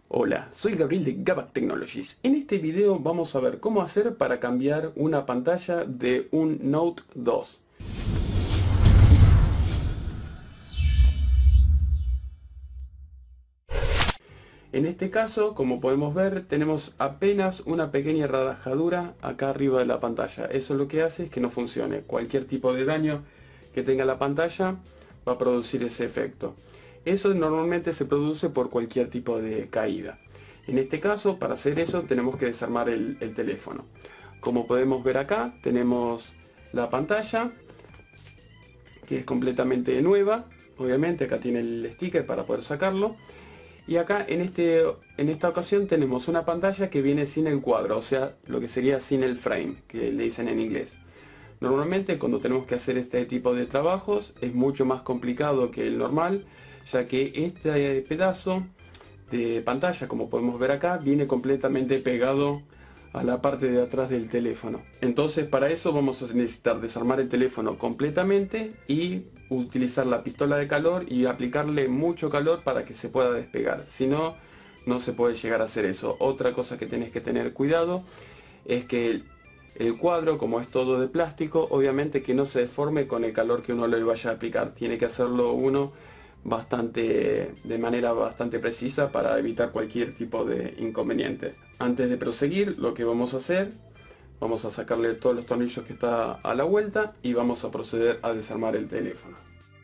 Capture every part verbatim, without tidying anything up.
Hola, soy Gabriel de Gaba Technologies. En este video vamos a ver cómo hacer para cambiar una pantalla de un Note dos. En este caso, como podemos ver, tenemos apenas una pequeña rajadura acá arriba de la pantalla. Eso lo que hace es que no funcione. Cualquier tipo de daño que tenga la pantalla va a producir ese efecto. Eso normalmente se produce por cualquier tipo de caída. En este caso, para hacer eso, tenemos que desarmar el, el teléfono. Como podemos ver acá, tenemos la pantalla, que es completamente nueva. Obviamente acá tiene el sticker para poder sacarlo. Y acá en, este, en esta ocasión tenemos una pantalla que viene sin el cuadro, o sea, lo que sería sin el frame, que le dicen en inglés. Normalmente cuando tenemos que hacer este tipo de trabajos es mucho más complicado que el normal, ya que este pedazo de pantalla, como podemos ver acá, viene completamente pegado a la parte de atrás del teléfono. Entonces para eso vamos a necesitar desarmar el teléfono completamente y utilizar la pistola de calor y aplicarle mucho calor para que se pueda despegar. Si no, no se puede llegar a hacer eso. Otra cosa que tenés que tener cuidado es que el, el cuadro, como es todo de plástico, obviamente que no se deforme con el calor que uno le vaya a aplicar. Tiene que hacerlo uno bastante de manera bastante precisa para evitar cualquier tipo de inconveniente. Antes de proseguir, lo que vamos a hacer, vamos a sacarle todos los tornillos que está a la vuelta y vamos a proceder a desarmar el teléfono.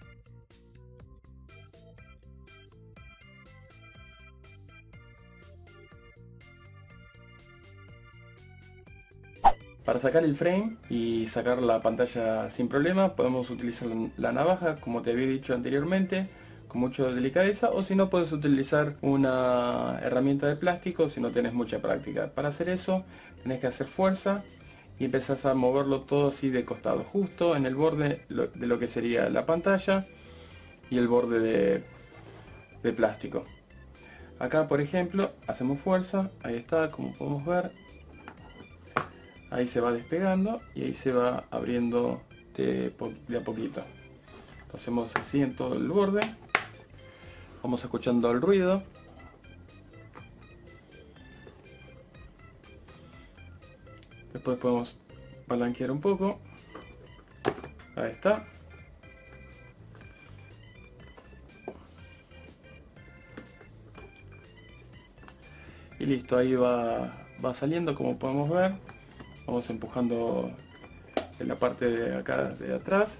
Para sacar el frame y sacar la pantalla sin problema, podemos utilizar la navaja, como te había dicho anteriormente, con mucha delicadeza, o si no puedes utilizar una herramienta de plástico si no tenés mucha práctica. Para hacer eso tenés que hacer fuerza y empezás a moverlo todo así de costado, justo en el borde de lo que sería la pantalla y el borde de, de plástico. Acá por ejemplo hacemos fuerza, ahí está, como podemos ver, ahí se va despegando y ahí se va abriendo de, de a poquito. Lo hacemos así en todo el borde. Vamos escuchando el ruido. Después podemos palanquear un poco. Ahí está. Y listo, ahí va, va saliendo, como podemos ver. Vamos empujando en la parte de acá de atrás.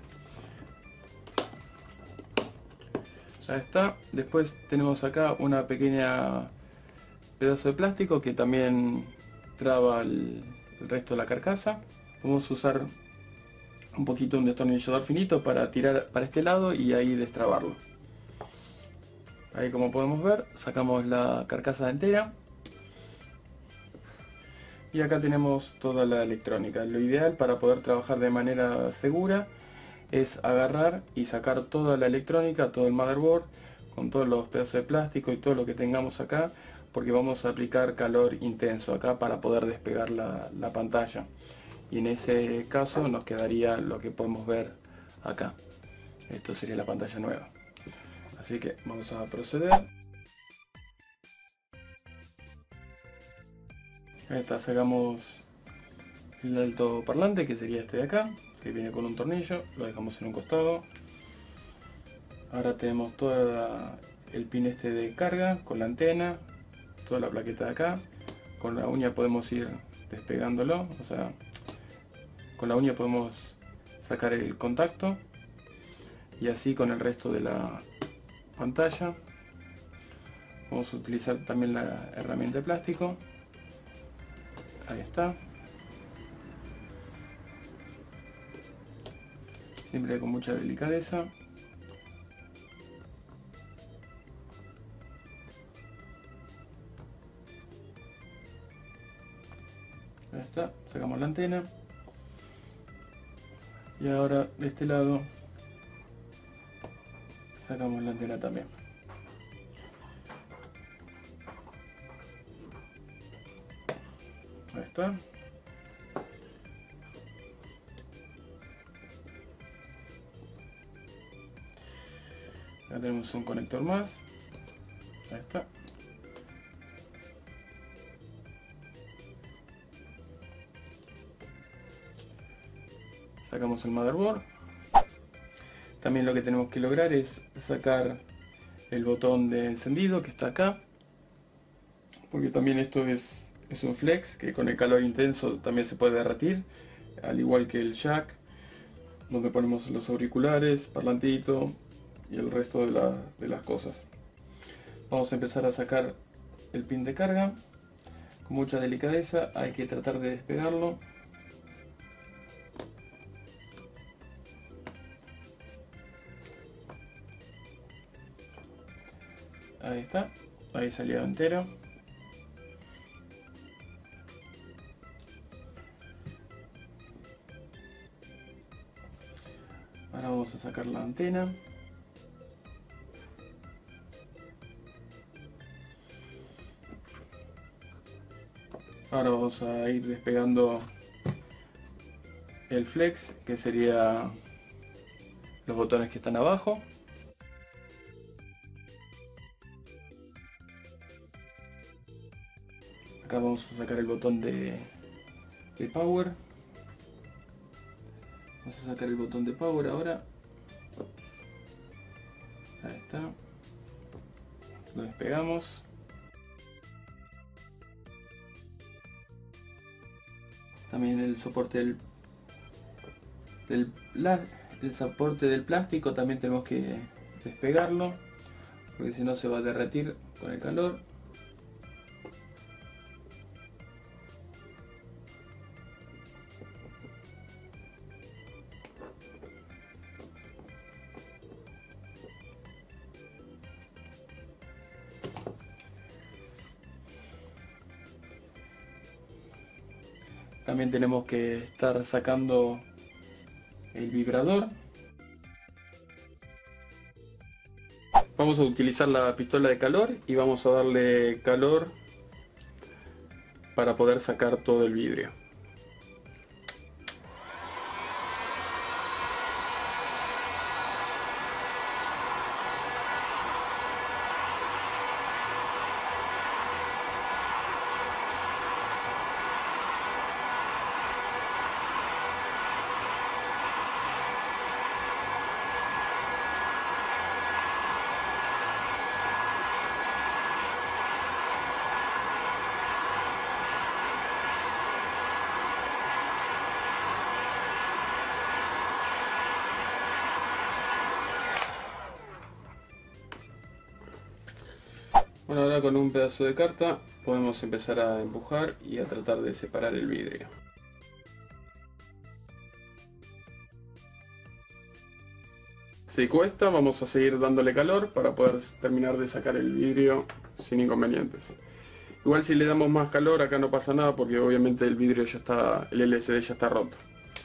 Ahí está. Después tenemos acá una pequeña pedazo de plástico que también traba el, el resto de la carcasa. Vamos a usar un poquito un destornillador finito para tirar para este lado y ahí destrabarlo. Ahí, como podemos ver, sacamos la carcasa entera. Y acá tenemos toda la electrónica. Lo ideal para poder trabajar de manera segura es agarrar y sacar toda la electrónica, todo el motherboard, con todos los pedazos de plástico y todo lo que tengamos acá, porque vamos a aplicar calor intenso acá para poder despegar la, la pantalla. Y en ese caso nos quedaría lo que podemos ver acá. Esto sería la pantalla nueva. Así que vamos a proceder. Ahí está, sacamos el altoparlante, que sería este de acá, que viene con un tornillo, lo dejamos en un costado. Ahora tenemos todo el pin este de carga con la antena, toda la plaqueta de acá. Con la uña podemos ir despegándolo, o sea, con la uña podemos sacar el contacto y así con el resto de la pantalla. Vamos a utilizar también la herramienta de plástico. Ahí está. Siempre con mucha delicadeza. Ahí está, sacamos la antena. Y ahora de este lado sacamos la antena también. Ahí está. Acá tenemos un conector más. Ahí está. Sacamos el motherboard. También lo que tenemos que lograr es sacar el botón de encendido que está acá, porque también esto es, es un flex que con el calor intenso también se puede derretir, al igual que el jack donde ponemos los auriculares, parlantito y el resto de, la, de las cosas. Vamos a empezar a sacar el pin de carga con mucha delicadeza. Hay que tratar de despegarlo. Ahí está, ahí salió entero. Ahora vamos a sacar la antena. Ahora vamos a ir despegando el flex, que sería los botones que están abajo. Acá vamos a sacar el botón de, de power. Vamos a sacar el botón de power ahora. Ahí está. Lo despegamos. También el soporte del, del el soporte del plástico también tenemos que despegarlo, porque si no se va a derretir con el calor. También tenemos que estar sacando el vibrador. Vamos a utilizar la pistola de calor y vamos a darle calor para poder sacar todo el vidrio. Bueno, ahora con un pedazo de carta podemos empezar a empujar y a tratar de separar el vidrio. Si cuesta, vamos a seguir dándole calor para poder terminar de sacar el vidrio sin inconvenientes. Igual si le damos más calor acá no pasa nada, porque obviamente el vidrio ya está, el L C D ya está roto.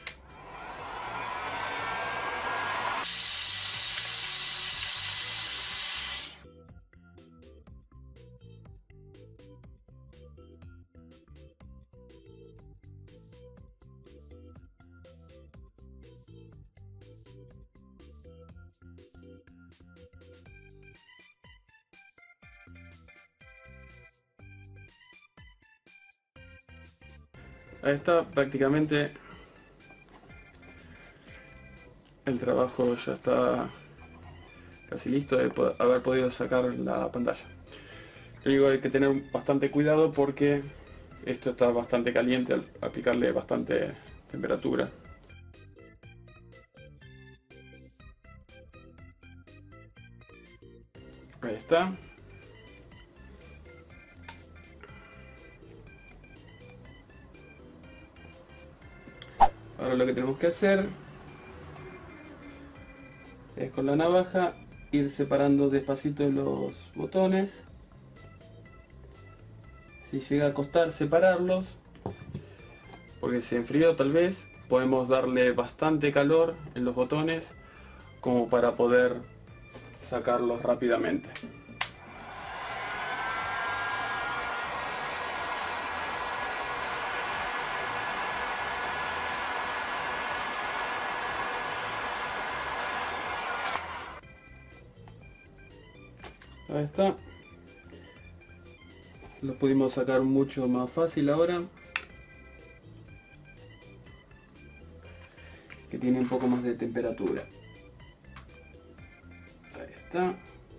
Ahí está, prácticamente el trabajo ya está casi listo de haber podido sacar la pantalla. Lo único que hay que tener bastante cuidado porque esto está bastante caliente al aplicarle bastante temperatura. Ahí está. Ahora lo que tenemos que hacer es con la navaja ir separando despacito los botones. Si llega a costar separarlos, porque se enfrió tal vez, podemos darle bastante calor en los botones como para poder sacarlos rápidamente. Ahí está. Lo pudimos sacar mucho más fácil ahora. Que tiene un poco más de temperatura. Ahí está.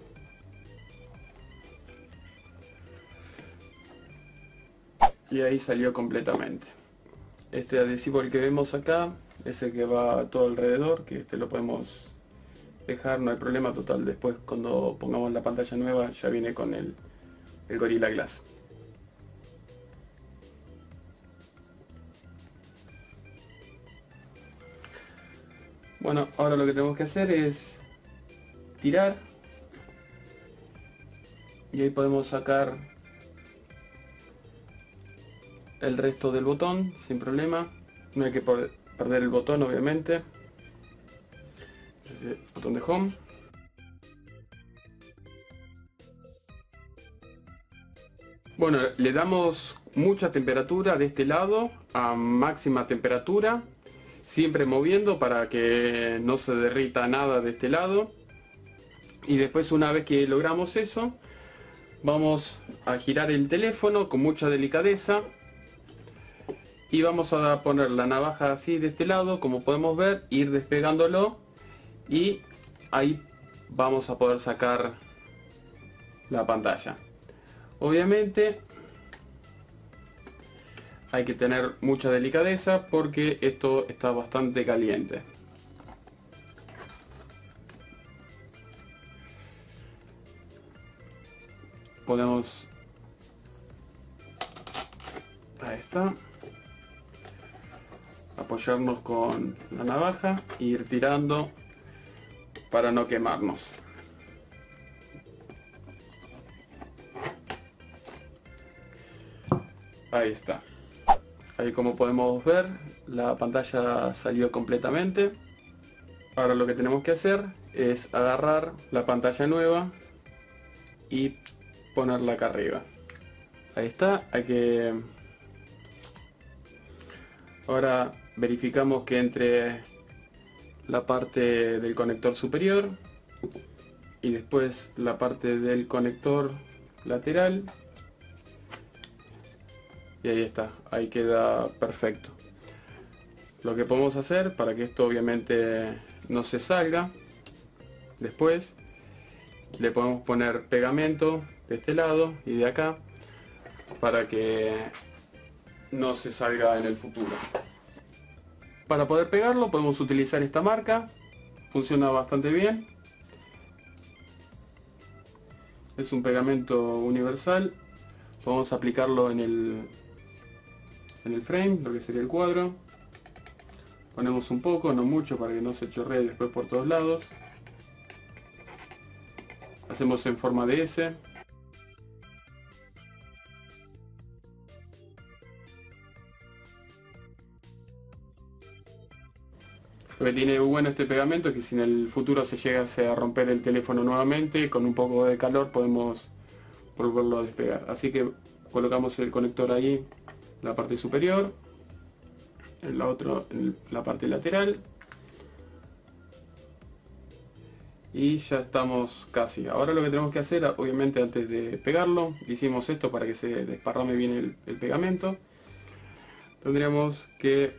Y ahí salió completamente. Este adhesivo, el que vemos acá, es el que va todo alrededor, que este lo podemos dejar, no hay problema. Total, después cuando pongamos la pantalla nueva ya viene con el, el Gorilla Glass. Bueno, ahora lo que tenemos que hacer es tirar, y ahí podemos sacar el resto del botón sin problema. No hay que perder el botón, obviamente. El botón de home. Bueno, le damos mucha temperatura de este lado a máxima temperatura, siempre moviendo para que no se derrita nada de este lado. Y después, una vez que logramos eso, vamos a girar el teléfono con mucha delicadeza y vamos a poner la navaja así de este lado, como podemos ver, ir despegándolo, y ahí vamos a poder sacar la pantalla. Obviamente hay que tener mucha delicadeza porque esto está bastante caliente. Podemos, ahí está, apoyarnos con la navaja e ir tirando para no quemarnos. Ahí está. Ahí, como podemos ver, la pantalla salió completamente. Ahora lo que tenemos que hacer es agarrar la pantalla nueva y ponerla acá arriba. Ahí está. Hay que... Ahora verificamos que entre la parte del conector superior y después la parte del conector lateral. Y ahí está, ahí queda perfecto. Lo que podemos hacer para que esto obviamente no se salga, después le podemos poner pegamento de este lado y de acá para que no se salga en el futuro. Para poder pegarlo podemos utilizar esta marca, funciona bastante bien. Es un pegamento universal. Vamos a aplicarlo en el en el frame, lo que sería el cuadro. Ponemos un poco, no mucho, para que no se chorree después por todos lados. Hacemos en forma de S. Lo que tiene bueno este pegamento es que si en el futuro se llegase a romper el teléfono nuevamente, con un poco de calor podemos volverlo a despegar. Así que colocamos el conector ahí, la parte superior, en la otra, en la parte lateral, y ya estamos casi. Ahora lo que tenemos que hacer, obviamente antes de pegarlo, hicimos esto para que se desparrame bien el, el pegamento. Tendríamos que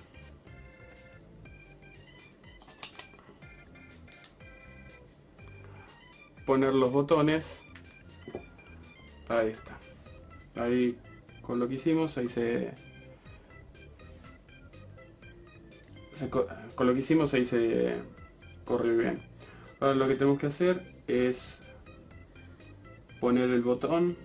poner los botones. Ahí está. Ahí con lo que hicimos, ahí se, se con lo que hicimos ahí se corre bien. Ahora lo que tenemos que hacer es poner el botón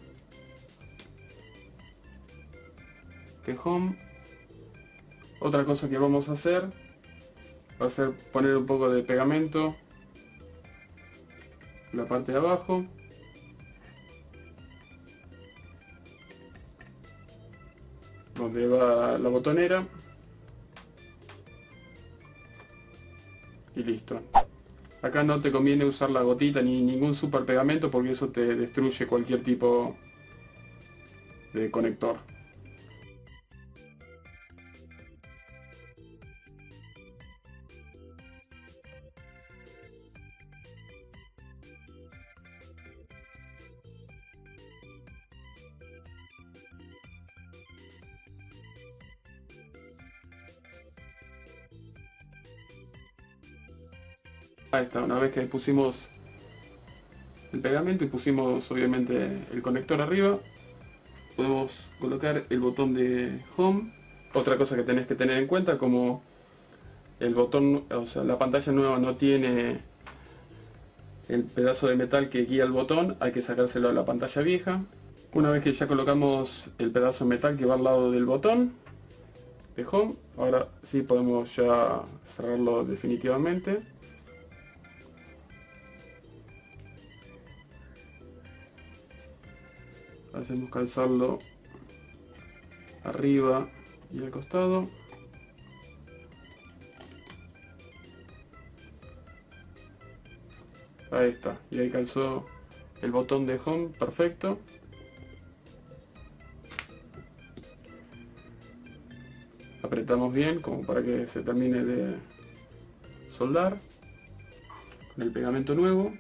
de home. Otra cosa que vamos a hacer va a ser poner un poco de pegamento en la parte de abajo. Donde va la botonera. Y listo. Acá no te conviene usar la gotita ni ningún super pegamento porque eso te destruye cualquier tipo de conector. Ahí está, una vez que pusimos el pegamento y pusimos obviamente el conector arriba, podemos colocar el botón de Home. Otra cosa que tenés que tener en cuenta, como el botón, o sea, la pantalla nueva no tiene el pedazo de metal que guía el botón, hay que sacárselo a la pantalla vieja. Una vez que ya colocamos el pedazo de metal que va al lado del botón de Home, ahora sí podemos ya cerrarlo definitivamente. Hacemos calzarlo arriba y al costado. Ahí está, y ahí calzó el botón de Home, perfecto. Apretamos bien como para que se termine de soldar con el pegamento nuevo.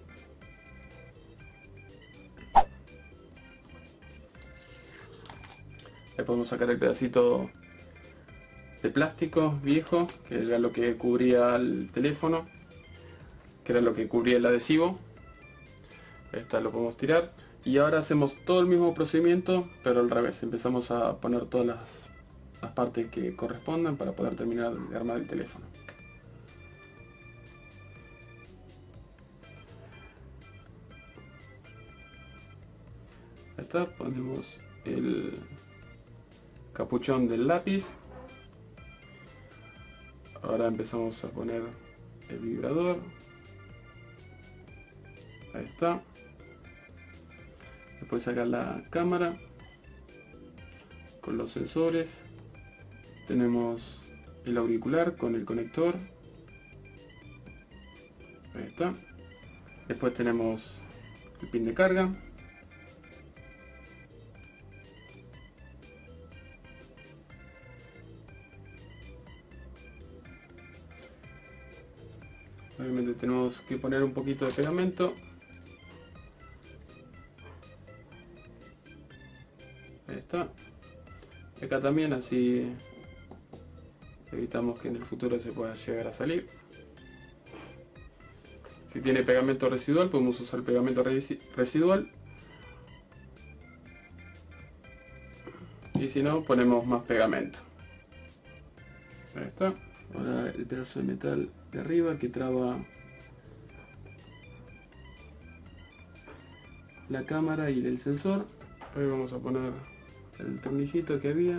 Ahí podemos sacar el pedacito de plástico viejo, que era lo que cubría el teléfono, que era lo que cubría el adhesivo. Esta lo podemos tirar. Y ahora hacemos todo el mismo procedimiento, pero al revés. Empezamos a poner todas las, las partes que correspondan para poder terminar de armar el teléfono. Ahí está, ponemos el capuchón del lápiz. Ahora empezamos a poner el vibrador. Ahí está. Después sacar la cámara con los sensores. Tenemos el auricular con el conector. Ahí está. Después tenemos el pin de carga. Obviamente tenemos que poner un poquito de pegamento. Ahí está. Acá también, así evitamos que en el futuro se pueda llegar a salir. Si tiene pegamento residual, podemos usar pegamento residual. Y si no, ponemos más pegamento. Ahí está. Ahora el pedazo de metal de arriba que traba la cámara y el sensor. Ahí vamos a poner el tornillito que había.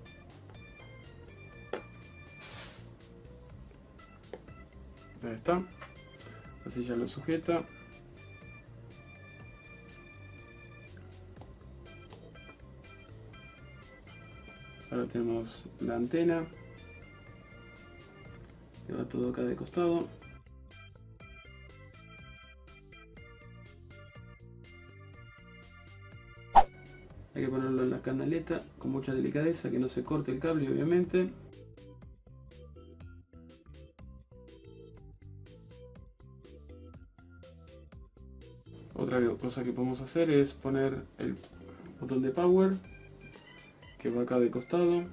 Ahí está. Así ya lo sujeta. Ahora tenemos la antena. Que va todo acá de costado. Hay que ponerlo en la canaleta con mucha delicadeza, que no se corte el cable obviamente. Otra cosa que podemos hacer es poner el botón de power que va acá de costado.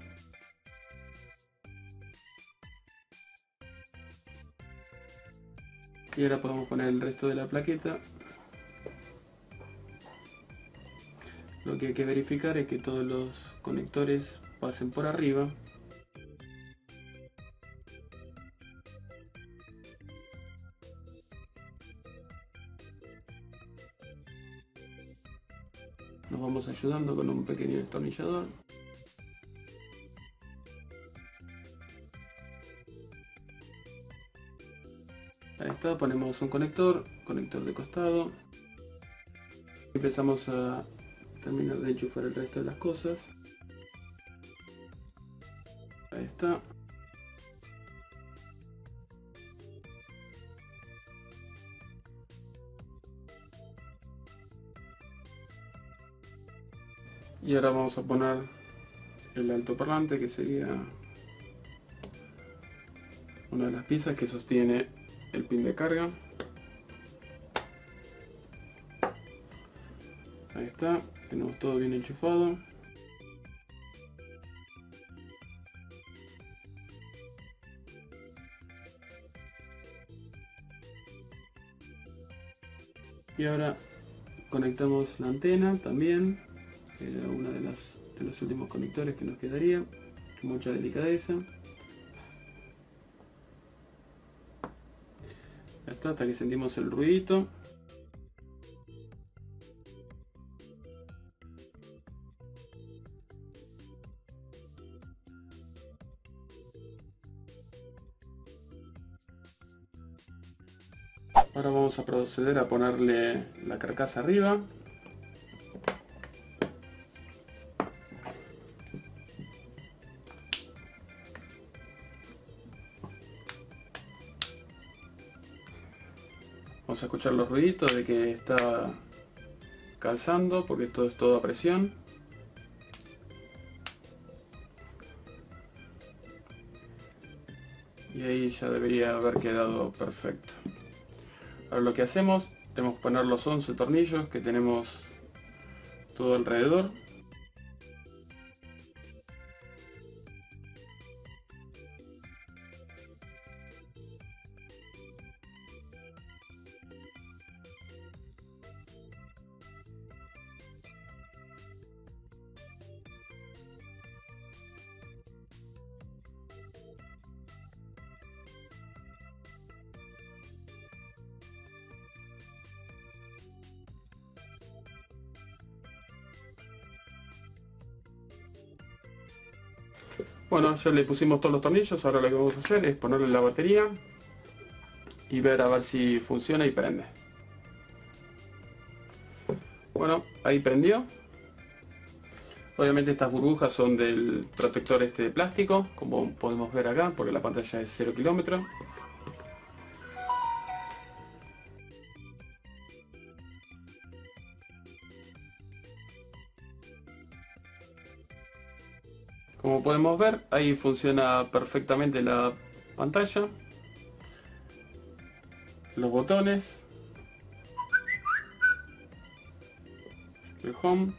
Y ahora podemos poner el resto de la plaqueta. Lo que hay que verificar es que todos los conectores pasen por arriba. Nos vamos ayudando con un pequeño destornillador. Ahí está, ponemos un conector, conector de costado. Empezamos a terminar de enchufar el resto de las cosas. Ahí está. Y ahora vamos a poner el altoparlante, que sería una de las piezas que sostiene el pin de carga. Ahí está, tenemos todo bien enchufado. Y ahora conectamos la antena también, era una de las de los últimos conectores que nos quedaría, mucha delicadeza. Ya está, hasta que sentimos el ruidito. Ahora vamos a proceder a ponerle la carcasa arriba. Vamos a escuchar los ruiditos de que está calzando, porque esto es todo a presión. Y ahí ya debería haber quedado perfecto. Ahora lo que hacemos, tenemos que poner los once tornillos que tenemos todo alrededor. Bueno, ya le pusimos todos los tornillos, ahora lo que vamos a hacer es ponerle la batería y ver a ver si funciona y prende. Bueno, ahí prendió. Obviamente estas burbujas son del protector este de plástico, como podemos ver acá, porque la pantalla es cero kilómetros. Como podemos ver, ahí funciona perfectamente la pantalla, los botones, el home.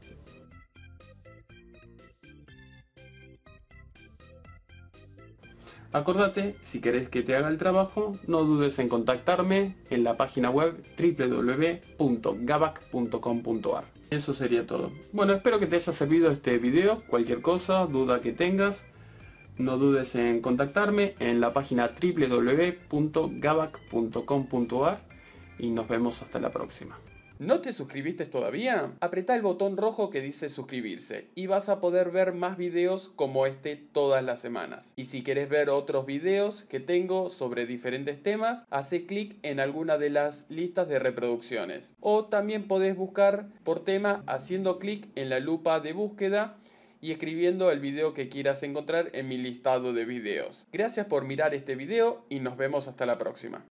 Acordate, si querés que te haga el trabajo, no dudes en contactarme en la página web w w w punto gabac punto com punto a r. Eso sería todo. Bueno, espero que te haya servido este video. Cualquier cosa, duda que tengas, no dudes en contactarme en la página w w w punto gabac punto com punto a r y nos vemos hasta la próxima. ¿No te suscribiste todavía? Apretá el botón rojo que dice suscribirse y vas a poder ver más videos como este todas las semanas. Y si querés ver otros videos que tengo sobre diferentes temas, hace clic en alguna de las listas de reproducciones. O también podés buscar por tema haciendo clic en la lupa de búsqueda y escribiendo el video que quieras encontrar en mi listado de videos. Gracias por mirar este video y nos vemos hasta la próxima.